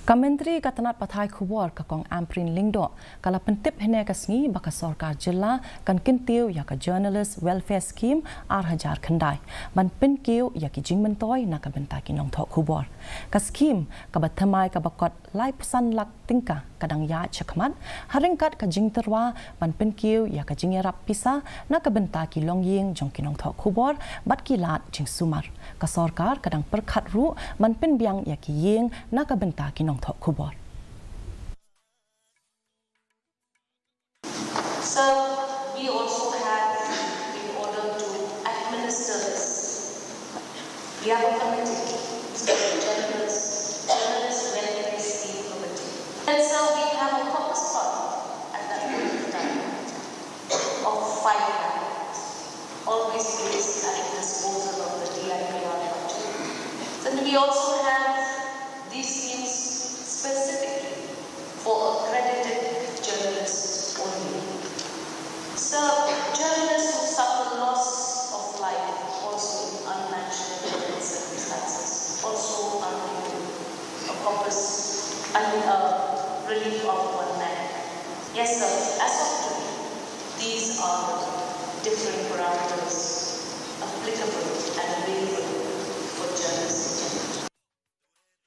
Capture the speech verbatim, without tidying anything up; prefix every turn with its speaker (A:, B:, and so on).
A: Kementri Katanat Pathai Khubor kakong Amprin Lingdo kala pentip hene kasngi baka Sorkar Jilla kan Kyntiew ya ka Journalist Welfare Scheme ar hajar khandai ban Pynkiew ya ki jingmentoy na ka benta ki nong thok khubor ka scheme ka bathamai ka bakot lai pesan lak tingka kadang ya chakmat haringkat ka jingterwa ban Pynkiew ya ka Jingiarap pisa na ka benta ki longying jong ki nong thok khubor bat ki lat jing sumar ka Sorkar kadang perkhat ru ban penbiang ya ki ying na ka benta ki nong thok khubor.
B: So we also have, in order to administer this, we have a committee, it's called the Journalist, Journalist Welfare Scheme Committee. And so we have a corpus fund at that point of time of five lakhs, always placed at the disposal of the D I P R budget. Then we also have these schemes specifically for accredited journalists only. So, journalists who suffer loss of life, also in unnatural circumstances, also are given a corpus and a relief of one lakh. Yes, sir, as of today, these are different parameters applicable and available for journalists.